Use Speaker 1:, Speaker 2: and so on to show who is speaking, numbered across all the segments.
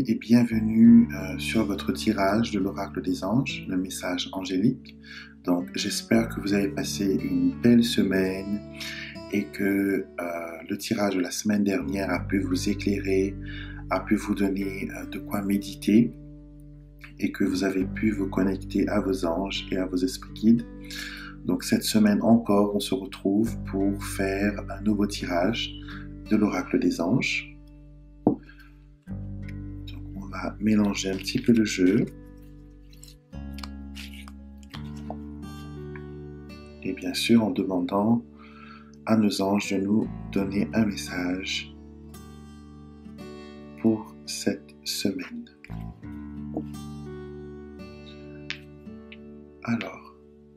Speaker 1: et bienvenue sur votre tirage de l'Oracle des Anges, le message angélique. Donc j'espère que vous avez passé une belle semaine et que le tirage de la semaine dernière a pu vous éclairer, a pu vous donner de quoi méditer et que vous avez pu vous connecter à vos anges et à vos esprits guides. Donc cette semaine encore, on se retrouve pour faire un nouveau tirage de l'Oracle des Anges. On va mélanger un petit peu le jeu. Et bien sûr, en demandant à nos anges de nous donner un message pour cette semaine. Alors,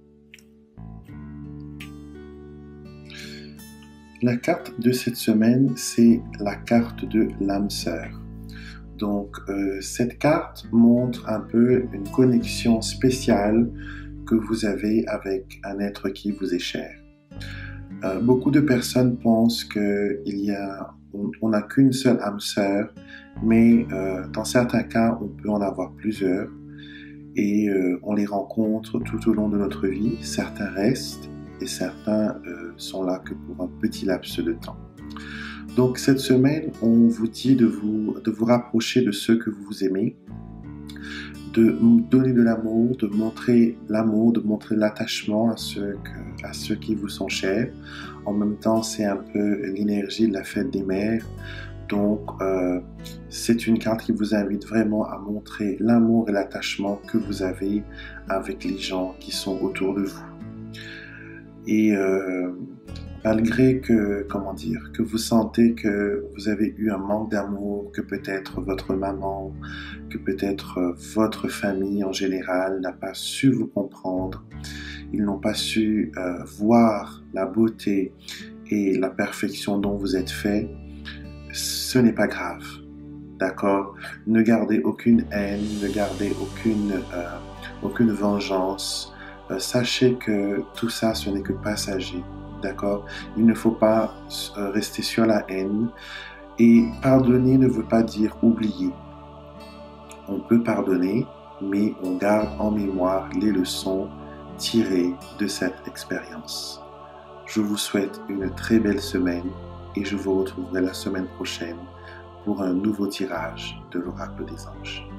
Speaker 1: la carte de cette semaine, c'est la carte de l'âme sœur. Donc, cette carte montre un peu une connexion spéciale que vous avez avec un être qui vous est cher. Beaucoup de personnes pensent qu'on n'a qu'une seule âme sœur, mais dans certains cas, on peut en avoir plusieurs et on les rencontre tout au long de notre vie. Certains restent et certains sont là que pour un petit laps de temps. Donc cette semaine, on vous dit de vous rapprocher de ceux que vous aimez, de donner de l'amour, de montrer l'amour, de montrer l'attachement à ceux qui vous sont chers. En même temps, c'est un peu l'énergie de la fête des mères. Donc, c'est une carte qui vous invite vraiment à montrer l'amour et l'attachement que vous avez avec les gens qui sont autour de vous. Et malgré que vous sentez que vous avez eu un manque d'amour, que peut-être votre maman, que peut-être votre famille en général n'a pas su vous comprendre, ils n'ont pas su voir la beauté et la perfection dont vous êtes fait, ce n'est pas grave, d'accord? Ne gardez aucune haine, ne gardez aucune vengeance. Sachez que tout ça, ce n'est que passager. D'accord? Il ne faut pas rester sur la haine. Et pardonner ne veut pas dire oublier. On peut pardonner, mais on garde en mémoire les leçons tirées de cette expérience. Je vous souhaite une très belle semaine et je vous retrouverai la semaine prochaine pour un nouveau tirage de l'Oracle des Anges.